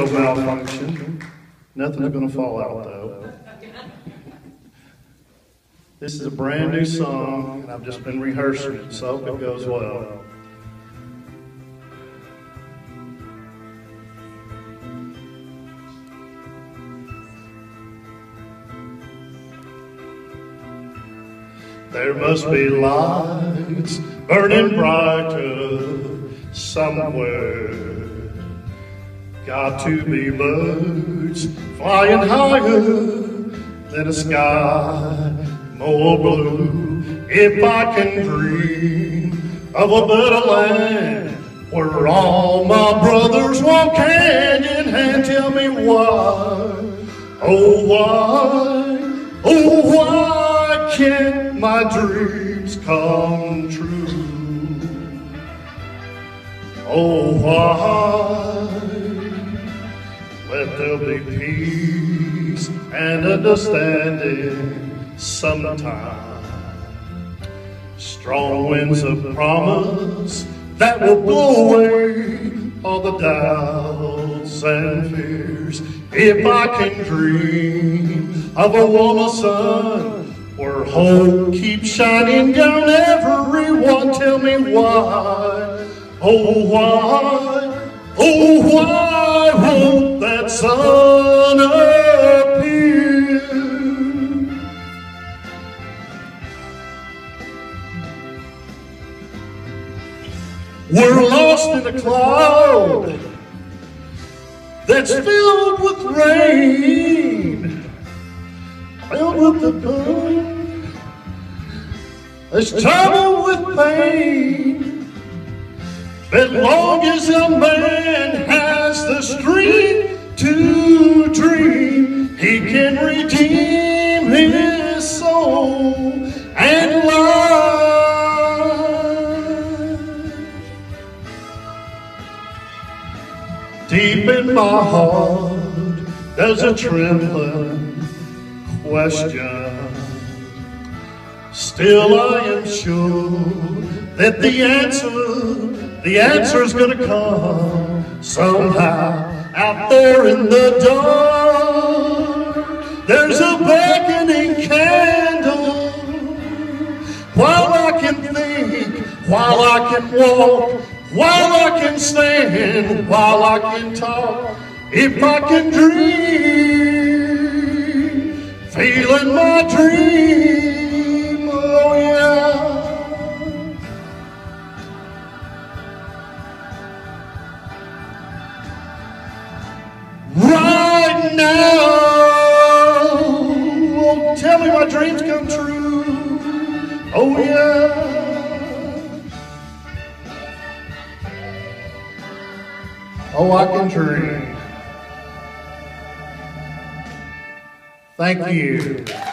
will malfunction. Nothing's going to fall out, though. This is a brand new song, and I've just been rehearsing it, so I hope it goes well. There must be lights burning brighter somewhere. Got to be birds flying higher than a sky more blue. If I can dream of a better land where all my brothers walk hand in hand, tell me why, oh why can't my dreams come true? Oh why? Let there be peace and understanding sometime. Strong winds of promise that will blow away all the doubts and fears. If I can dream of a warmer sun where hope keeps shining down everyone, tell me why, oh why won't that sun appear? We're lost in a cloud that's filled with rain, filled with the pain, there's trouble with pain. As long as a man has the strength to dream, he can redeem his soul and life. Deep in my heart, there's a trembling question. Still I am sure that the answer's gonna come somehow. Out there in the dark, there's a beckoning candle. While I can think, while I can walk, while I can stand, while I can talk, if I can dream, feeling my dream, oh yeah. Right now, oh, tell me my dreams come true, oh yeah. Oh, I can dream. Thank you.